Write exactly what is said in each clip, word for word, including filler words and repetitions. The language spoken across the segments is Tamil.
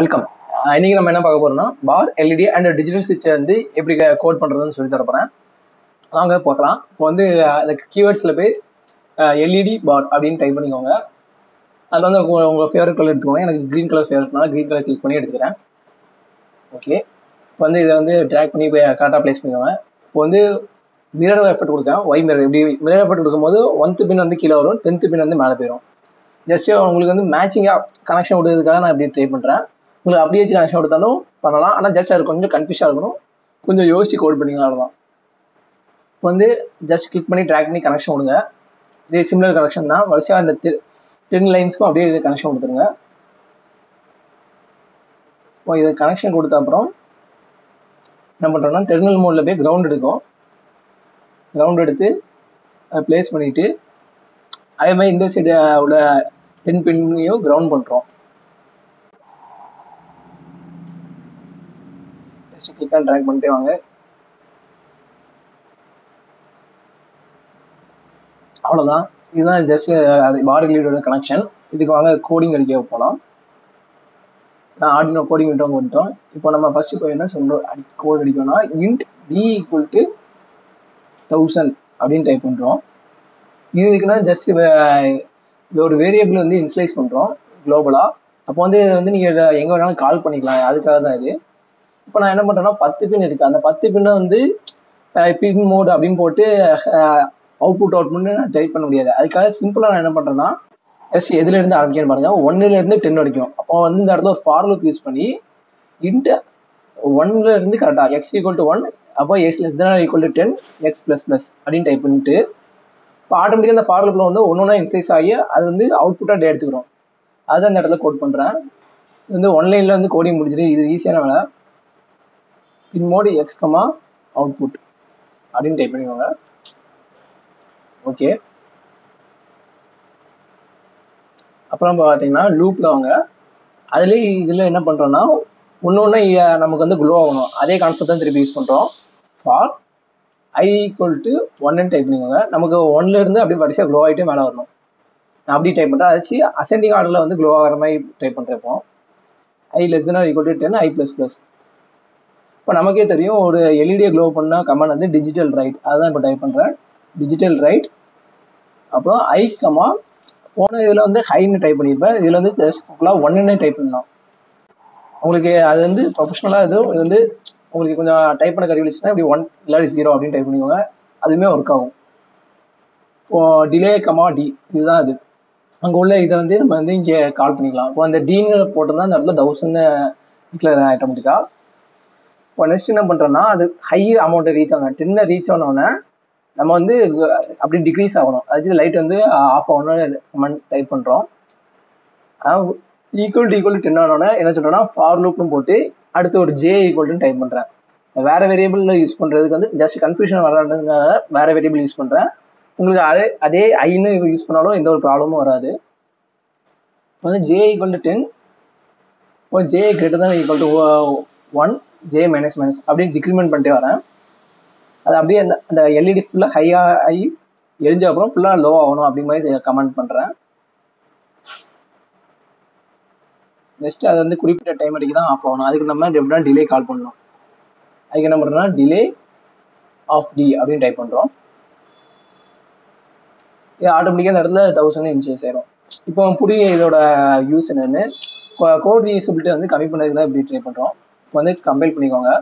வெல்கம். இன்னைக்கு நம்ம என்ன பார்க்க போறோம்னா பார் எல்இடி அண்ட் டிஜிட்டல் சுவிட்சை வந்து எப்படி கோட் பண்றதுன்னு சொல்லி தர போறேன். வாங்க பார்க்கலாம். இப்போ வந்து அதுக்கு கீவேர்ட்ஸ்ல போய் எல்இடி பார் அப்படின்னு டைப் பண்ணிக்கோங்க. அதில் வந்து உங்க ஃபேவரட் கலர் எடுத்துக்கோங்க. எனக்கு க்ரீன் கலர் ஃபேவரட்னால க்ரீன் கலர் கிளிக் பண்ணி எடுத்துக்கிறேன். ஓகே, இப்போ வந்து இதை வந்து ட்ராக் பண்ணி போய் கரெக்டாக ப்ளேஸ் பண்ணிக்கோங்க. இப்போ வந்து மிரர் எஃபெக்ட் கொடுக்கேன். ஒய் மிரர் இப்படி மிரர் எஃபெக்ட் கொடுக்கும்போது ஒன்த்து பின் வந்து கீழே வரும், டென்த்து பின் வந்து மேலே போயிடும். ஜஸ்ட் உங்களுக்கு வந்து மேட்சிங்காக கனெக்ஷன் கொடுக்கறதுக்காக நான் இப்படி ட்ரை பண்ணுறேன். உங்களுக்கு அப்படியே வச்சு கனெக்ஷன் கொடுத்தாலும் பண்ணலாம். ஆனால் ஜஸ்ட் அது கொஞ்சம் கன்ஃபியூஸாக இருக்கணும், கொஞ்சம் யோசிச்சு கோட் பண்ணிங்க, அவ்வளோதான். இப்போ வந்து ஜஸ்ட் கிளிக் பண்ணி ட்ராக் பண்ணி கனெக்ஷன் கொடுங்க. இதே சிமிலர் கனெக்ஷன் தான். வரிசையாக அந்த டென் லைன்ஸ்க்கும் அப்படியே கனெக்ஷன் கொடுத்துருங்க. இப்போ இது கனெக்ஷன் கொடுத்த அப்புறம் என்ன பண்ணுறோன்னா டெர்மினல் மோடில் போய் கிரவுண்ட் எடுக்கும். கிரவுண்ட் எடுத்து ப்ளேஸ் பண்ணிவிட்டு அதே மாதிரி இந்த சைடு உள்ள டென் பின்னையும் கிரவுண்ட் பண்ணுறோம். ஜஸ்ட் கிளிக் அண்ட் ட்ராக் பண்ணிட்டே வாங்க. அவ்வளோதான். இதுதான் ஜஸ்ட் பார் எல்இடியோட கனெக்ஷன். இதுக்கு வாங்க கோடிங் அடிக்க போகலாம். நான் ஆர்டினோ கோடிங் விட்டோம் வந்துட்டோம். இப்போ நம்ம ஃபர்ஸ்ட் இப்போ என்ன சொல்கிறோம், அடி கோட் அடிக்கணும்னா int t equal to thousand அப்படின்னு டைப் பண்ணுறோம். இதுக்குன்னா ஜஸ்ட் ஒரு வேரியபிள் வந்து இன்ஸ்லைஸ் பண்ணுறோம் குளோபலாக. அப்போ வந்து இதை வந்து நீங்கள் எங்கே வேணாலும் கால் பண்ணிக்கலாம். அதுக்காக தான் இது. இப்போ நான் என்ன பண்ணுறேன்னா பத்து பின் இருக்குது. அந்த பத்து பின்னை வந்து பின் மோடு அப்படின்னு போட்டு அவுட்புட் அவுட்புட்னு நான் டைப் பண்ண முடியாது. அதுக்காக சிம்பிளாக நான் என்ன பண்ணுறேன்னா ஜஸ்ட் எதுலேருந்து ஆரம்பிக்கணும்னு பாருங்கள், ஒன்னுலேருந்து டென் வரைக்கும். அப்போ வந்து இந்த இடத்துல ஒரு ஃபார் லூப் யூஸ் பண்ணி இன்ட்டு ஒன்லேருந்து கரெக்டாக எக்ஸ் ஈக்குவல் டு ஒன், அப்போ x less than equal to ten, x plus plus அப்படின்னு டைப் பண்ணிட்டு இப்போ ஆட்டோமேட்டிக்காக இந்த ஃபார் லூப்பில் வந்து ஒன்று ஒன்றா இன்சைஸ் ஆகி அது வந்து அவுட்புட்டாக எடுத்துக்கிறோம். அதுதான் அந்த இடத்துல கோட் பண்ணுறேன். இது வந்து ஒன்லைனில் வந்து கோடிங் முடிஞ்சிடு. இது ஈஸியான வேலை. Pin mode x comma output அப்படின்னு டைப் பண்ணிக்கோங்க. ஓகே, அப்புறம் பார்த்தீங்கன்னா லூப்பில் வாங்க. அதுலேயே இதில் என்ன பண்ணுறோன்னா ஒன்று ஒன்று நமக்கு வந்து க்ளோ ஆகணும். அதே கான்செப்ட் தான் திருப்பி யூஸ் பண்ணுறோம். ஃபார் ஐ ஈக்குவல் டு ஒன்னு டைப் பண்ணிக்கோங்க. நமக்கு ஒன்லேருந்து அப்படியே வரிசையாக க்ளோ ஆகிட்டே மேலே வரணும். நான் அப்படி டைப் பண்ணுறேன். அதாச்சு அசெண்டிங் ஆர்டரில் வந்து க்ளோ ஆகிற மாதிரி டைப் பண்ணுறப்போ I less than equal to ten, I plus plus. இப்போ நமக்கே தெரியும் ஒரு எல்இடியை க்ளோ பண்ணால் கமாண்ட் வந்து டிஜிட்டல் ரைட். அதுதான் இப்போ டைப் பண்ணுறேன். டிஜிட்டல் ரைட் அப்புறம் ஐ கமா போன இதில் வந்து ஹைன்னு டைப் பண்ணியிருப்பேன். இதில் வந்து ஜஸ்ட் ஃபுல்லாக ஒன்றுன்னே டைப் பண்ணலாம். உங்களுக்கு அது வந்து ப்ரொஃபஷனலாக இது இது வந்து உங்களுக்கு கொஞ்சம் டைப் பண்ண கருவி வச்சுன்னா இப்படி ஒன் இல்லாட்டி ஜீரோ அப்படின்னு டைப் பண்ணிக்கோங்க. அதுவுமே ஒர்க் ஆகும். இப்போது டிலே கமா டி இதுதான் அது. அங்கே உள்ள இதை வந்து நம்ம வந்து இங்கே கால் பண்ணிக்கலாம். இப்போ அந்த டீன்னு போட்டோம்னா அந்த இடத்துல தௌசண்ட்னு டிக்ளேர் ஆட்டோமேட்டிக்காக. இப்போ நெக்ஸ்ட் என்ன பண்ணுறோன்னா அது ஹை அமௌண்ட்டை ரீச் ஆகணும். டென்னை ரீச் ஆனோடனே நம்ம வந்து அப்படி டிக்ரீஸ் ஆகணும். அதாச்சும் லைட் வந்து ஆஃப் ஆகணும்னு கமெண்ட் டைப் பண்ணுறோம். Equal to equal to ten ஆனோடனே என்ன சொல்கிறோன்னா ஃபார் லூப்னு போட்டு அடுத்து ஒரு ஜே ஈக்குவல்னு டைப் பண்ணுறேன். வேறு வேரியபிளில் யூஸ் பண்ணுறதுக்கு வந்து ஜஸ்ட் கன்ஃபியூஷன் வராதுங்கிறதுக்காக வேறு வேரியபிள் யூஸ் பண்ணுறேன். உங்களுக்கு அதே அதே ஐன்னு யூஸ் பண்ணாலும் எந்த ஒரு ப்ராப்ளமும் வராது. இப்போ வந்து ஜே ஈக்குவல் டு டென், இப்போ j greater than equal to one, j minus minus அப்படின்னு டிக்ரிமெண்ட் பண்ணிட்டே வரேன். அது அப்படியே அந்த அந்த எல்இடி ஃபுல்லாக ஹையாக ஆகி எரிஞ்ச அப்புறம் ஃபுல்லாக லோ ஆகணும் அப்படிங்கிற மாதிரி கமெண்ட் பண்ணுறேன். நெக்ஸ்ட் அது வந்து குறிப்பிட்ட டைம் வரைக்கும் தான் ஆஃப் ஆகணும். அதுக்கு நம்ம எப்படின்னா டிலே கால் பண்ணணும். அதுக்கு என்ன பண்ணுறோன்னா டிலே ஆஃப் டி அப்படின்னு டைப் பண்ணுறோம். இது ஆட்டோமேட்டிக்காக அந்த இடத்துல தௌசண்ட் இன்ச்சஸ் ஆயிரும். இப்போ புதிய இதோட யூஸ் என்னென்னு கோட் ரீயூசபிலிட்டி வந்து கம்மி பண்ணதுக்கு தான் இப்படி ட்ரை பண்ணுறோம். இப்போ வந்து கம்பைல் பண்ணிக்கோங்க.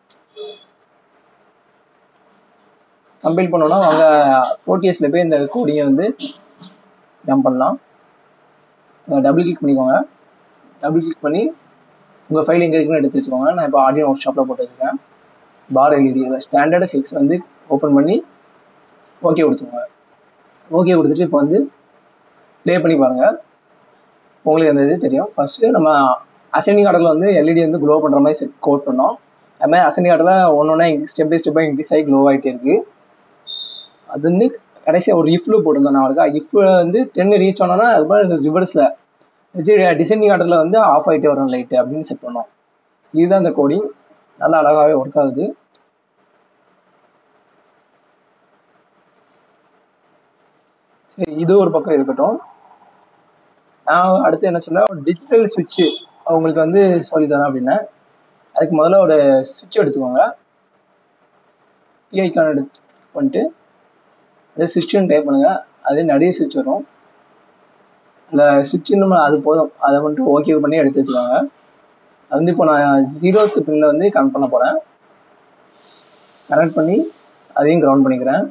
கம்பைல் பண்ணோன்னா அவங்க ப்ரோட்டியஸில் போய் இந்த கோடிங்கை வந்து டம்ப் பண்ணலாம். டபுள் கிளிக் பண்ணிக்கோங்க. டபுள் கிளிக் பண்ணி உங்கள் ஃபைல் எங்கே இருக்குன்னு எடுத்து வச்சுக்கோங்க. நான் இப்போ ஆடியோ ஒர்க் ஷாப்பில் போட்டு வச்சுருக்கேன். பார் எல்இடி ஸ்டாண்டர்டு ஃபிக்ஸ் வந்து ஓப்பன் பண்ணி ஓகே கொடுத்துக்கோங்க. ஓகே கொடுத்துட்டு இப்போ வந்து ப்ளே பண்ணி பாருங்கள். உங்களுக்கு அந்த இது தெரியும். ஃபஸ்ட்டு நம்ம அசெண்டிங் ஆர்டரில் வந்து எல்இடி வந்து க்ளோ பண்ணுற மாதிரி செட் கோட் பண்ணோம். அது மாதிரி அசெண்டிங் ஆர்டரில் ஒன்று ஒன்றா ஸ்டெப் பை ஸ்டெப்பாக இன்க்ரீஸ் ஆகி க்ளோ ஆகிட்டே இருக்குது. அது வந்து கடைசியாக ஒரு இஃப்ல போட்டிருந்தோம். நான் இருக்கா இஃப் வந்து டென் ரீச் ஆனோன்னா அதுக்கப்புறம் ரிவர்ஸில் வச்சு டிசெண்டிங் ஆர்டரில் வந்து ஆஃப் ஆகிட்டே வரும் லைட்டு அப்படின்னு செட் பண்ணோம். இதுதான் இந்த கோடிங். நல்லா அழகாகவே ஒர்க் ஆகுது. சரி, இது ஒரு பக்கம் இருக்கட்டும். நான் அடுத்து என்ன சொன்னேன், டிஜிட்டல் சுவிட்சு உங்களுக்கு வந்து சொல்லித்தரேன் அப்படின்னா அதுக்கு முதல்ல ஒரு சுவிட்ச் எடுத்துக்கோங்க. டி ஐக்கான் எடுத்து பண்ணிட்டு அதே சுவிட்சுன்னு டைப் பண்ணுங்கள். அதே நிறைய சுவிட்ச் வரும். அந்த சுவிட்சுன்னு அது போதும், அதை மட்டும் ஓகே பண்ணி எடுத்து வச்சுக்கோங்க. அது வந்து இப்போ நான் ஜீரோத்து பின்னில் வந்து கனெக்ட் பண்ண போகிறேன். கனெக்ட் பண்ணி அதையும் கிரவுண்ட் பண்ணிக்கிறேன்.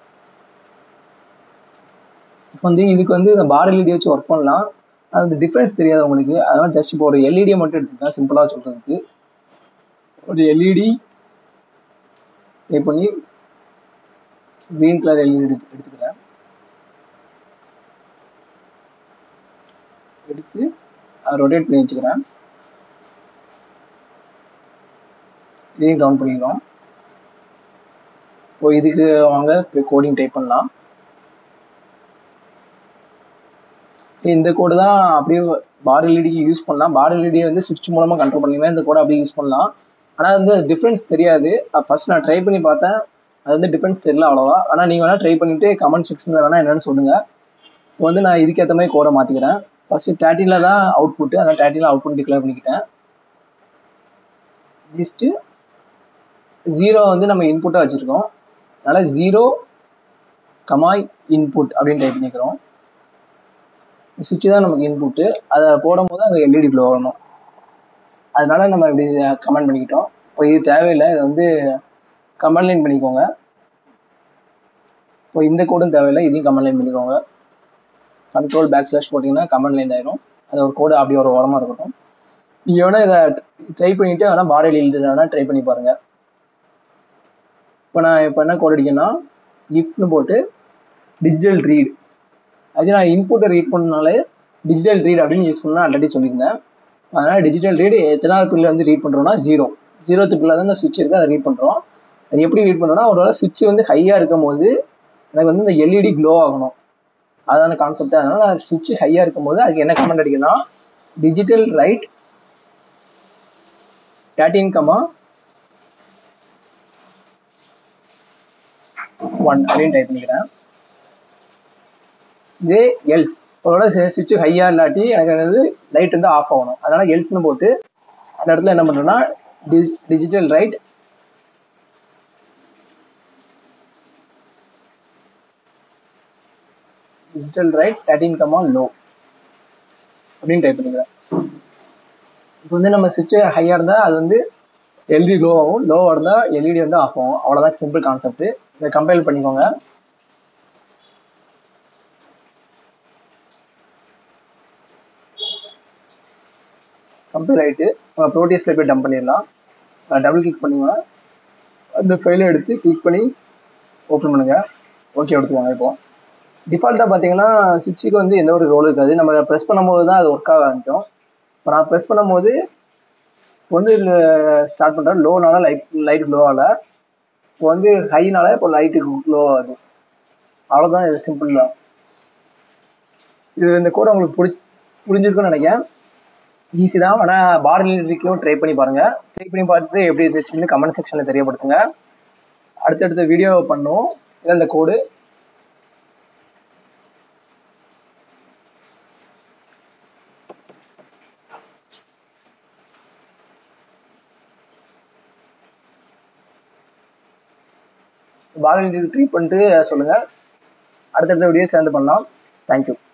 இப்போ வந்து இதுக்கு வந்து இந்த பார் எல்இடி வச்சு ஒர்க் பண்ணலாம். அது டிஃப்ரென்ஸ் தெரியாது உங்களுக்கு, அதனால் ஜஸ்ட் இப்போ ஒரு எல்இடியை மட்டும் எடுத்துக்கலாம். சிம்பிளாக சொல்கிறதுக்கு ஒரு எல்இடி டைப் பண்ணி க்ரீன் கலர் எல்இடி எடுத்து எடுத்துக்கிறேன் எடுத்து ரொட்டேட் பண்ணி வச்சுக்கிறேன். இதையும் கிரவுண்ட் பண்ணிக்கிறோம். இப்போ இதுக்கு வாங்க இப்போ கோடிங் டைப் பண்ணலாம். இந்த கோடு தான் அப்படியே பார் எல்இடிக்கு யூஸ் பண்ணலாம். பார் எல்இடியை வந்து சுவிட்ச் மூலமாக கண்ட்ரோல் பண்ணிங்கன்னா இந்த கோடை அப்படியே யூஸ் பண்ணலாம். ஆனால் வந்து டிஃப்ரென்ஸ் தெரியாது. ஃபர்ஸ்ட் நான் ட்ரை பண்ணி பார்த்தேன், அது வந்து டிஃப்ரென்ஸ் தெரியல அவ்வளோவா. ஆனால் நீங்கள் வேணால் ட்ரை பண்ணிவிட்டு கமெண்ட் செக்ஷனில் வேணால் என்னென்னு சொல்லுங்கள். இப்போ வந்து நான் இதுக்கேற்ற மாதிரி கோடை மாற்றிக்கிறேன். ஃபஸ்ட்டு தேர்ட்டினில் தான் அவுட்புட்டு, அதான் தேர்ட்டினில் அவுட்புட் டிக்ளேர் பண்ணிக்கிட்டேன். ஜஸ்ட்டு ஜீரோ வந்து நம்ம இன்புட்டாக வச்சுருக்கோம், அதனால் ஜீரோ கமாய் இன்புட் அப்படின்னு டைப் பண்ணிக்கிறோம். சுவிட்சு தான் நமக்கு இன்புட்டு, அதை போடும் போது அங்கே எல்இடி க்ளோ வரணும். அதனால நம்ம இப்படி கமெண்ட் பண்ணிக்கிட்டோம். இப்போ இது தேவையில்லை, இதை வந்து கமெண்ட் லைன் பண்ணிக்கோங்க. இப்போ இந்த கோடும் தேவையில்லை, இதையும் கமெண்ட் லைன் பண்ணிக்கோங்க. கண்ட்ரோல் பேக் ஸ்லாஷ் போட்டிங்கன்னா கமெண்ட் லைன் ஆயிரும். அது ஒரு கோடு அப்படி ஒரு ஓரமாக இருக்கட்டும். நீங்கள் வேணால் இதை ட்ரை பண்ணிவிட்டு வேணால் பார் எல்இடி வேணால் ட்ரை பண்ணி பாருங்கள். இப்போ நான் இப்போ என்ன கோட் அடிக்கேன்னா இஃப்னு போட்டு டிஜிட்டல் ரீட், அது நான் இன்புட்டை ரீட் பண்ணனாலே டிஜிட்டல் ரீட் அப்படின்னு யூஸ் பண்ணால் ஆல்ரெடி சொல்லியிருந்தேன். அதனால் டிஜிட்டல் ரீடு எத்தனாவது பின்னில் வந்து ரீட் பண்ணுறோன்னா ஜீரோ ஜீரோத்து பின்னில் தான் இந்த சுவிட்ச் இருக்குது, அதை ரீட் பண்ணுறோம். அது எப்படி ரீட் பண்ணுறோன்னா ஒரு வேளை சுவிட்ச் வந்து ஹையாக இருக்கும் போது எனக்கு வந்து இந்த எல்இடி க்ளோ ஆகணும், அதான கான்செப்ட். அதனால் சுவிட்ச் ஹையாக இருக்கும் போது அதுக்கு என்ன கமெண்ட் அடிக்கணும்னா digital write thirteen comma one அப்படின்னு டைப் பண்ணிக்கிறேன். இதே எல்ஸ் அதோட சுவிட்ச் ஹையாக இல்லாட்டி எனக்கு வந்து லைட் வந்து ஆஃப் ஆகணும், அதனால் எல்ஸ்னு போட்டு அந்த இடத்துல என்ன பண்ணுறோன்னா டி digital write digital write thirteen comma low அப்படின்னு டைப் பண்ணிக்கிறேன். இப்போ வந்து நம்ம சுவிட்ச் ஹையாக இருந்தால் அது வந்து எல்இடி க்ளோ ஆகும், லோவாக இருந்தால் எல்இடி வந்து ஆஃப் ஆகும். அவ்வளோதான் சிம்பிள் கான்செப்ட். இதை கம்பைல் பண்ணிக்கோங்க. கம்பைல் ஆகிட்டு நம்ம ப்ரோட்டியஸில் போய் டம்ப் பண்ணிடலாம். டபுள் கிளிக் பண்ணுங்க, அந்த ஃபைலை எடுத்து கிளிக் பண்ணி ஓப்பன் பண்ணுங்கள். ஓகே எடுத்துக்கோங்க. இப்போ டிஃபால்ட்டாக பார்த்தீங்கன்னா சுவிட்சுக்கு வந்து எந்த ஒரு ரோல் இருக்காது, நம்ம ப்ரெஸ் பண்ணும்போது தான் அது ஒர்க் ஆக ஆரம்பிக்கும். இப்போ நான் ப்ரெஸ் பண்ணும்போது இப்போ வந்து ஸ்டார்ட் பண்ணுறேன், லோனால லைட் லைட் க்ளோ ஆகலை, இப்போ வந்து ஹைனால இப்போ லைட்டுக்கு க்ளோ ஆகுது. அவ்வளோதான், இது சிம்பிள் தான். இது இந்த கோடை உங்களுக்கு புடி புரிஞ்சிருக்குன்னு நினைக்கிறேன். ஈஸி தான், ஆனால் பார் எல்இடிக்கும் ட்ரை பண்ணி பாருங்கள். ட்ரை பண்ணி பார்த்துட்டு எப்படி இருந்துச்சுன்னு கமெண்ட் செக்ஷனில் தெரியப்படுத்துங்க. அடுத்தடுத்த வீடியோ பண்ணுவோம். இதான் இந்த கோடு. பார் எல்இடி ட்ரை பண்ணிட்டு சொல்லுங்கள். அடுத்தடுத்த வீடியோ சேர்ந்து பண்ணலாம். தேங்க்யூ.